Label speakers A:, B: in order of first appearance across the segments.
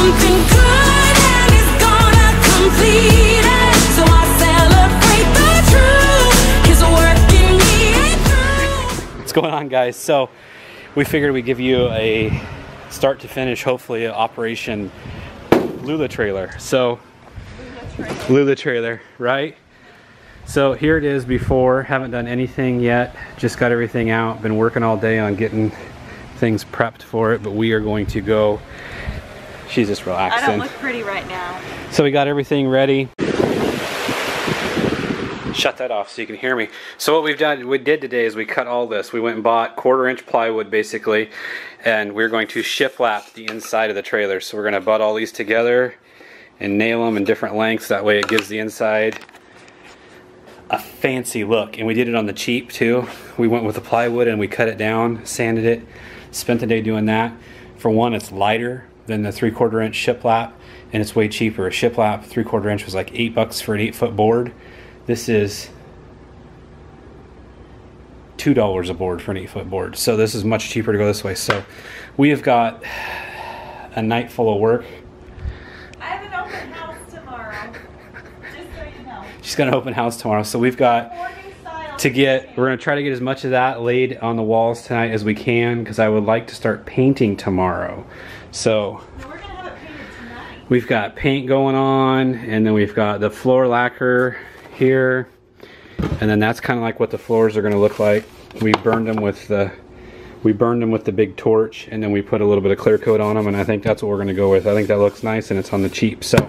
A: something good and it's gonna complete it. So I celebrate the truth, 'cause working me ain't through.
B: What's going on, guys? So we figured we'd give you a start to finish, hopefully, Operation Lula trailer. So Lula trailer, right? So here it is before. Haven't done anything yet. Just got everything out. Been working all day on getting things prepped for it, but we are going to go. She's just relaxing.
C: I don't look pretty right now.
B: So we got everything ready. Shut that off so you can hear me. So what we did today is we cut all this. We went and bought 1/4-inch plywood basically, and we're going to shiplap the inside of the trailer. So we're going to butt all these together and nail them in different lengths. That way it gives the inside a fancy look. And we did it on the cheap too. We went with the plywood and we cut it down, sanded it, spent the day doing that. For one, it's lighter than the 3/4-inch shiplap, and it's way cheaper. A shiplap 3/4-inch was like $8 for an 8-foot board. This is $2 a board for an 8-foot board. So this is much cheaper to go this way. So we have got a night full of work.
C: I have an open house tomorrow. Just so you know.
B: She's got an open house tomorrow. So we've got to get, we're going to try to get as much of that laid on the walls tonight as we can, because I would like to start painting tomorrow. So
C: we're going to have it painted tonight.
B: We've got paint going on, and then we've got the floor lacquer here, and then that's kind of like what the floors are going to look like. We burned them with the big torch, and then we put a little bit of clear coat on them, and I think that's what we're going to go with. I think that looks nice and it's on the cheap. So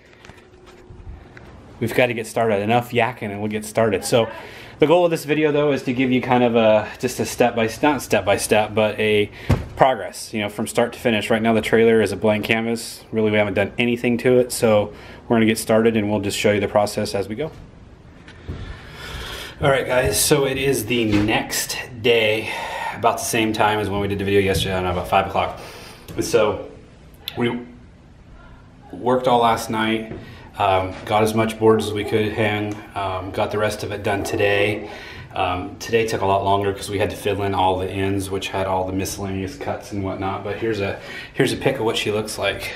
B: we've got to get started. Enough yakking and we'll get started. So the goal of this video though is to give you kind of a just a not step by step, but a progress, you know, from start to finish. Right now the trailer is a blank canvas. Really, we haven't done anything to it, so we're going to get started and we'll just show you the process as we go. Alright guys, so it is the next day, about the same time as when we did the video yesterday, I don't know, about 5 o'clock. So we worked all last night, got as much boards as we could hang, got the rest of it done today. Today took a lot longer because we had to fill in all the ends, which had all the miscellaneous cuts and whatnot, but here's a pic of what she looks like.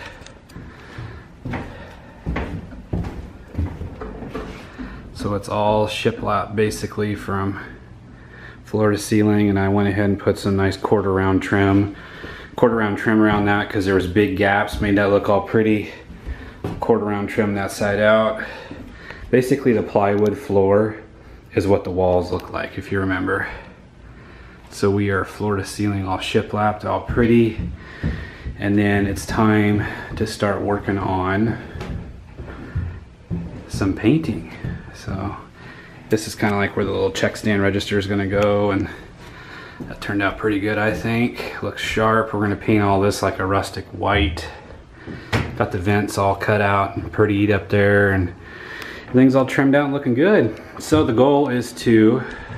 B: So it's all shiplap basically from floor to ceiling, and I went ahead and put some nice quarter round trim around that because there was big gaps, made that look all pretty. Quarter round trim that side out. Basically the plywood floor is what the walls look like, if you remember. So we are floor to ceiling all shiplapped, all pretty, and then it's time to start working on some painting. So this is kind of like where the little check stand register is going to go, and that turned out pretty good, I think. Looks sharp. We're going to paint all this like a rustic white. Got the vents all cut out and prettied up there, and everything's all trimmed out and looking good. So the goal is to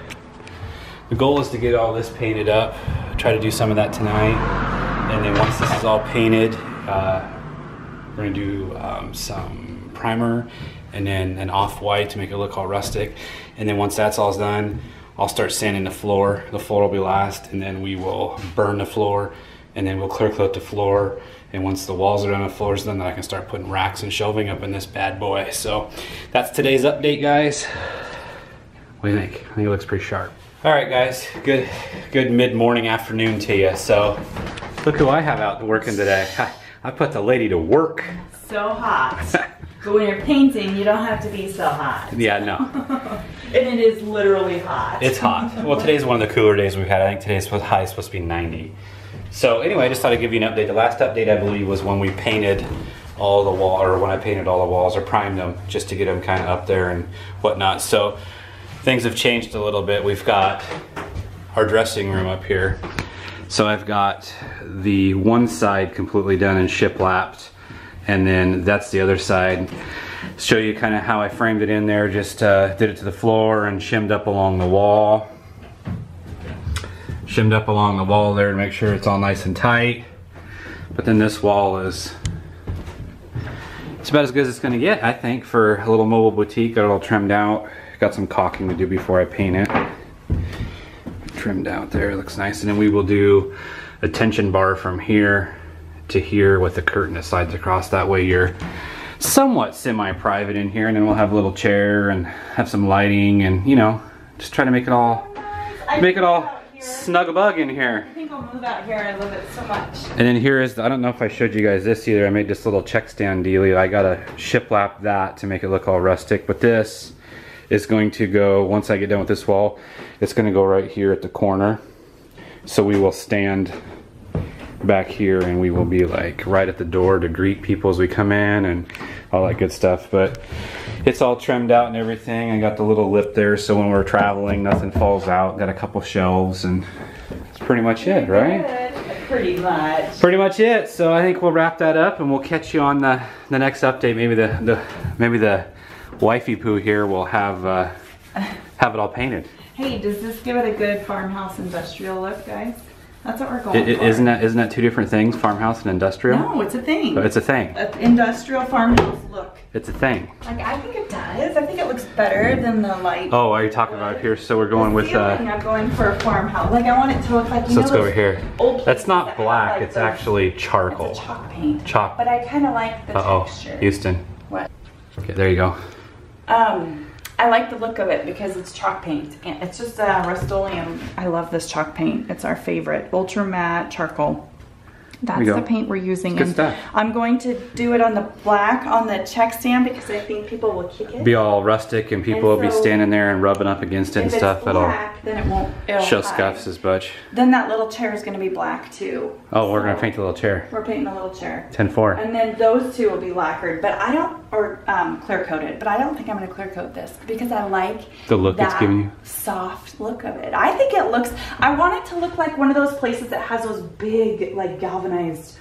B: get all this painted up. Try to do some of that tonight, and then once this is all painted, we're going to do some primer and then an off-white to make it look all rustic. And then once that's all done, I'll start sanding the floor. The floor will be last, and then we will burn the floor, and then we'll clear coat the floor. And once the walls are done and the floor's done, then I can start putting racks and shelving up in this bad boy. So that's today's update, guys. What do you think? I think it looks pretty sharp. All right, guys, good mid-morning afternoon to you. So look who I have out working today. I put the lady to work.
C: So hot. But when you're painting, you don't have to be so hot.
B: Yeah, no.
C: And it is literally hot.
B: It's hot. Well, today's one of the cooler days we've had. I think today's high is supposed to be 90. So anyway, I just thought I'd give you an update. The last update, I believe, was when we painted all the wall, or when I painted all the walls or primed them, just to get them kind of up there and whatnot. So things have changed a little bit. We've got our dressing room up here. So I've got the one side completely done and shiplapped, and then that's the other side. Show you kind of how I framed it in there. Just did it to the floor and shimmed up along the wall. Shimmed up along the wall there to make sure it's all nice and tight. But then this wall is, it's about as good as it's gonna get, I think, for a little mobile boutique. Got it all trimmed out. Got some caulking to do before I paint it. Trimmed out there, looks nice. And then we will do a tension bar from here to here with the curtain that slides across. That way you're somewhat semi-private in here, and then we'll have a little chair and have some lighting, and you know, just try to make it all snug a bug in here.
C: I think I'll move out here. I love it so much.
B: And then here is, I don't know if I showed you guys this either. I made this little check stand dealie. I gotta shiplap that to make it look all rustic, but this is going to go, once I get done with this wall, it's gonna go right here at the corner. So we will stand back here and we will be like right at the door to greet people as we come in and all that good stuff. But it's all trimmed out and everything. I got the little lip there so when we're traveling nothing falls out. Got a couple shelves and that's pretty much it, right?
C: Pretty much.
B: Pretty much it. So I think we'll wrap that up and we'll catch you on the next update. Maybe the wifey poo here will have it all painted.
C: Hey, does this give it a good farmhouse industrial look, guys? That's what we're going for.
B: Isn't that two different things, farmhouse and industrial?
C: No, it's a thing.
B: It's a thing.
C: An industrial farmhouse look.
B: It's a thing.
C: Like, I think it does. I think it looks better than the light.
B: Oh, are you talking about here? So we're going with
C: I'm going for a farmhouse. Like, I want it to look like, you
B: so
C: know,
B: let's go over here.
C: places
B: That's not
C: that
B: black,
C: have, like,
B: it's
C: those-
B: actually charcoal.
C: It's a chalk paint.
B: Chalk.
C: But I kind of like the texture.
B: Houston.
C: What?
B: Okay, there you go.
C: I like the look of it because it's chalk paint. And it's just Rust-Oleum. I love this chalk paint. It's our favorite. Ultra matte charcoal. That's the paint we're using.
B: It's good stuff.
C: I'm going to do it on the black on the check stand because I think people will kick it.
B: Be all rustic and people will be standing there and rubbing up against it and stuff.
C: If it's black, then it won't
B: Show
C: hide.
B: scuffs as much.
C: Then that little chair is going to be black too.
B: Oh, we're gonna paint the little chair.
C: We're painting a little chair.
B: 10-4.
C: And then those two will be lacquered, but I don't, or clear coated, but I don't think I'm gonna clear coat this because I like
B: The look it's giving you?
C: soft look of it. I think it looks, I want it to look like one of those places that has those big, like galvanized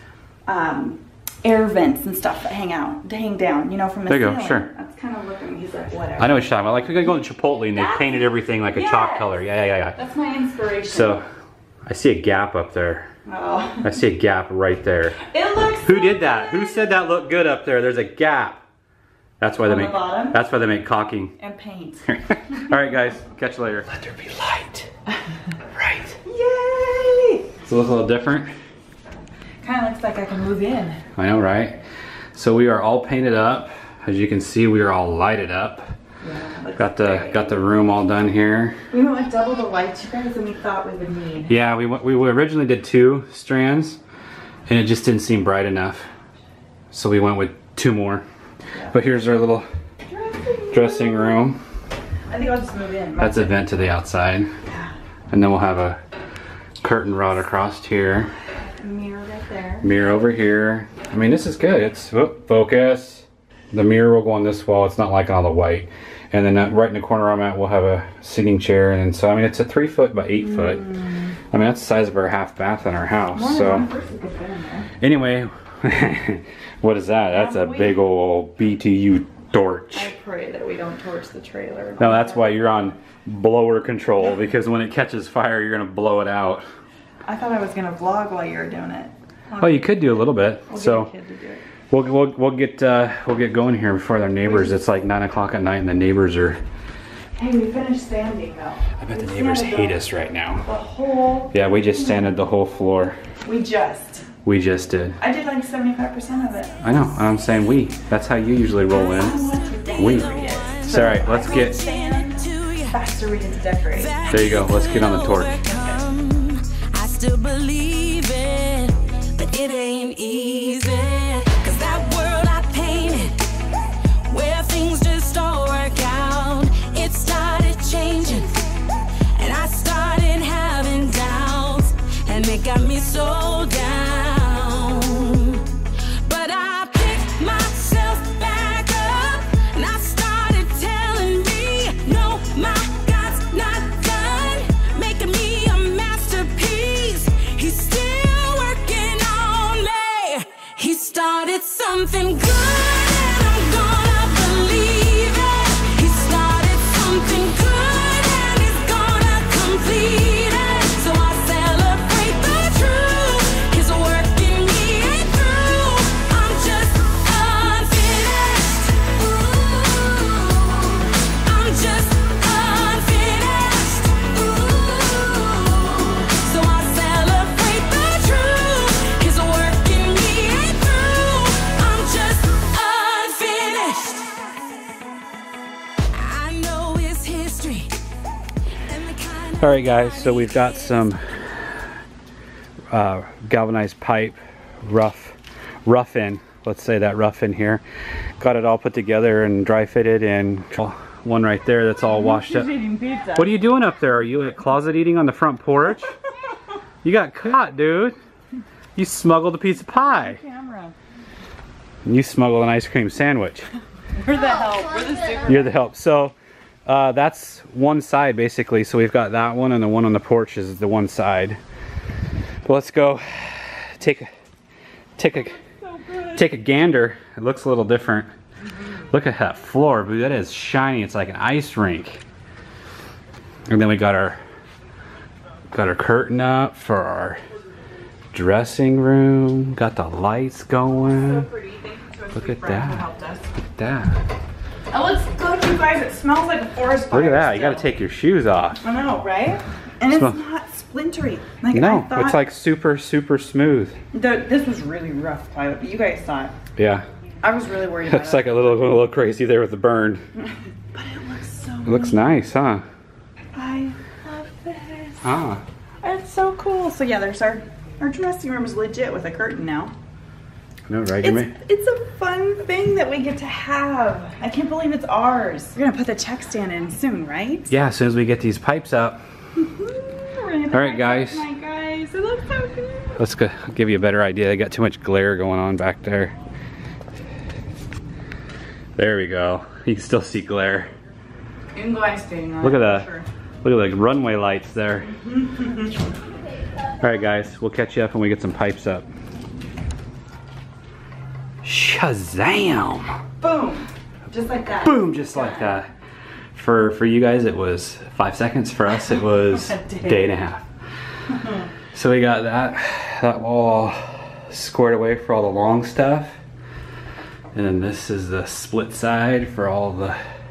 C: air vents and stuff that hang down, you know, from the
B: There you go,
C: ceiling.
B: sure.
C: That's kind of looking, he's like, whatever.
B: I know what you're talking about. Like, we're gonna go to Chipotle and they painted everything like a chalk
C: Yes.
B: color. Yeah.
C: That's my inspiration.
B: So, I see a gap up there.
C: Oh.
B: I see a gap right there.
C: It looks
B: Who
C: so
B: did that?
C: good.
B: Who said that looked good up there? There's a gap. That's why they
C: On the
B: make.
C: bottom?
B: That's why they make caulking.
C: And paint.
B: All right, guys. Catch you later. Let there be light. Right.
C: Yay!
B: So it looks a little different.
C: Kind of looks like I can move in.
B: I know, right? So we are all painted up. As you can see, we are all lighted up.
C: Yeah,
B: Got the room all done here.
C: We went with double the lights, you guys, than we thought we would need.
B: Yeah, we originally did 2 strands, and it just didn't seem bright enough. So we went with 2 more.
C: Yeah.
B: But here's our little dressing room.
C: I think I'll just move in.
B: That's a vent to the outside.
C: Yeah.
B: And then we'll have a curtain rod across here.
C: Mirror right there.
B: Mirror over here. I mean, this is good. It's, focus. The mirror will go on this wall. It's not like all the white. And then right in the corner I'm at, we'll have a seating chair. And so, I mean, it's a 3 foot by 8 foot. I mean, that's the size of our half bath in our house.
C: More than
B: So
C: one person could fit in there.
B: anyway, what is that? That's a big old BTU torch.
C: I pray that we don't torch the trailer.
B: No, that's why you're on blower control, because when it catches fire, you're gonna blow it out.
C: I thought I was gonna vlog while you were doing it.
B: Well, you could do a little bit.
C: We'll
B: So
C: get a kid to do it.
B: we'll get going here before their neighbors. It's like 9 o'clock at night, and the neighbors are.
C: Hey, we finished sanding though.
B: I bet the
C: We
B: neighbors
C: sanded
B: hate
C: the-
B: us right now.
C: The whole.
B: Yeah, we just sanded the whole floor.
C: We just.
B: We just did.
C: I did like 75% of it.
B: I know. I'm saying we. That's how you usually roll in. We. So, all right, let's get.
C: Faster we get to decorate.
B: There you go. Let's get on the torch.
A: I still believe it, but it ain't easy. Cause that world I painted, where things just all work out, it started changing, and I started having doubts, and it got me so down. But I picked myself back up, and I started telling me, no, my God's not done making me a masterpiece. He's still working on me. He started something good, and I'm gonna believe it. He started something good, and he's gonna complete it. So I celebrate the truth. His work in me ain't through. I'm just unfinished. Ooh, I'm just unfinished. Ooh, so I celebrate the truth. His work in me
B: All right, guys, so we've got some galvanized pipe, rough in, let's say that rough in here. Got it all put together and dry fitted, and one right there that's all washed up. What are you doing up there? Are you at closet eating on the front porch? You got caught, dude. You smuggled a piece of pie.
C: Camera.
B: You smuggled an ice cream sandwich.
C: We're the help. We're the super.
B: You're the help. So that's one side basically. So we've got that one, and the one on the porch is the one side. But let's go take a gander. It looks a little different. Look at that floor, but that is shiny. It's like an ice rink. And then we got our curtain up for our dressing room. Got the lights going.
C: So pretty.
B: Look at that. Look at that.
C: It looks good, you guys. It smells like a forest fire.
B: Look at that.
C: Still.
B: You got to take your shoes off.
C: I know, right? And it's not splintery. Like
B: no,
C: I thought,
B: it's like super smooth.
C: This was really rough plywood, but you guys thought.
B: Yeah.
C: I was really worried about it.
B: Looks like a little crazy there with the burn.
C: But it looks so
B: It looks nice, huh?
C: I love this.
B: Ah.
C: It's so cool. So yeah, there's our dressing room is legit with a curtain now.
B: No, right?
C: It's a fun thing that we get to have. I can't believe it's ours. We're gonna put the check stand in soon, right?
B: Yeah, as soon as we get these pipes up. All right, guys.
C: Hi guys, it looks so good.
B: Let's go give you a better idea. They got too much glare going on back there. There we go. You can still see glare.
C: You can go ice skating on
B: Look
C: it,
B: at that.
C: for sure.
B: Look at the runway lights there. All right, guys. We'll catch you up when we get some pipes up. Shazam!
C: Boom! Just like that.
B: Boom! Just like that. For you guys, it was 5 seconds. For us, it was a day and a half. So we got that wall squared away for all the long stuff. And then this is the split side for all the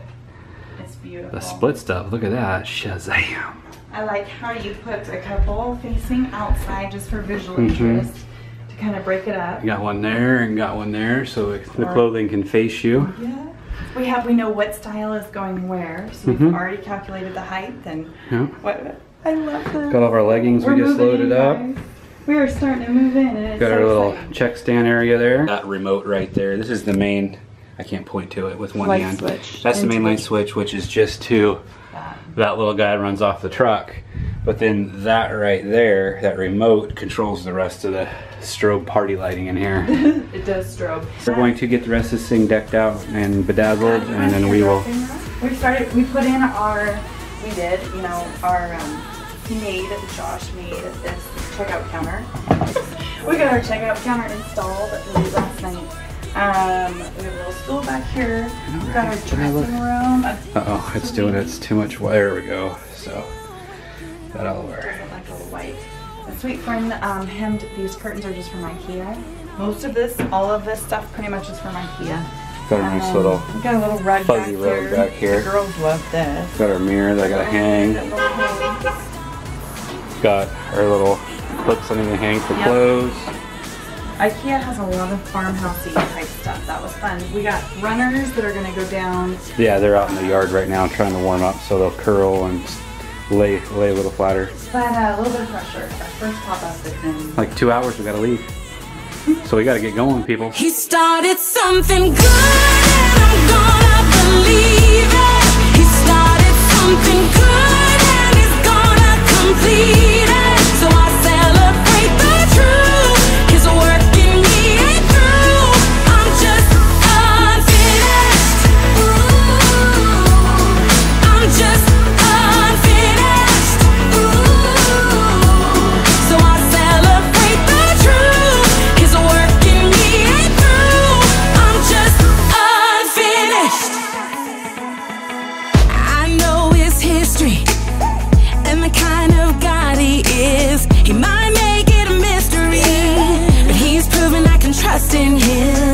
B: split stuff. Look at that. Shazam.
C: I like how you put a couple facing outside just for visual interest to kind of break it up.
B: Got one there and got one there so the clothing can face you.
C: Yeah. We know what style is going where, so we've already calculated the height and what. I love this.
B: Got all of our leggings we just loaded up.
C: We are starting to move in, and it's
B: got
C: so
B: our little
C: exciting.
B: check stand area there. That remote right there. This is the main. I can't point to it with one
C: Light
B: hand.
C: switch.
B: That's the main light switch, which is just to that little guy runs off the truck. But then that right there, that remote controls the rest of the strobe party lighting in here.
C: It does strobe.
B: We're going to get the rest of this thing decked out and bedazzled, and then we will.
C: We put in our. We did. You know our. Josh made this checkout counter. We got our checkout counter installed late last night. We have a little stool back here. We got our dressing room.
B: Uh-oh, it's doing it. It's too much. There we go. So, that'll work.
C: Like a little white. A sweet friend hemmed these curtains are just from IKEA. Most of this, all of this stuff pretty much is from IKEA.
B: Got a nice little
C: we got a little rug
B: fuzzy rug back here.
C: The girls love this.
B: Got our mirror that I gotta hang. Got our little clips I need to hang for clothes.
C: IKEA has a lot of farmhousey type stuff. That was fun. We got runners that are gonna go down.
B: Yeah, they're out in the yard right now trying to warm up, so they'll curl and lay a little flatter.
C: But a little bit of pressure. Our first pop-up is in
B: like 2 hours. We gotta leave, so we gotta get going, people.
A: He started something good, and I'm gonna believe it. He started something good, and he's gonna complete it. So I celebrate the truth. His work in me ain't through. I'm just unfinished. I'm just unfinished. So I celebrate the truth. His work in me ain't through. I'm just unfinished. I know his history and the kind of God he is. He might make it a mystery, but he's proven I can trust in him.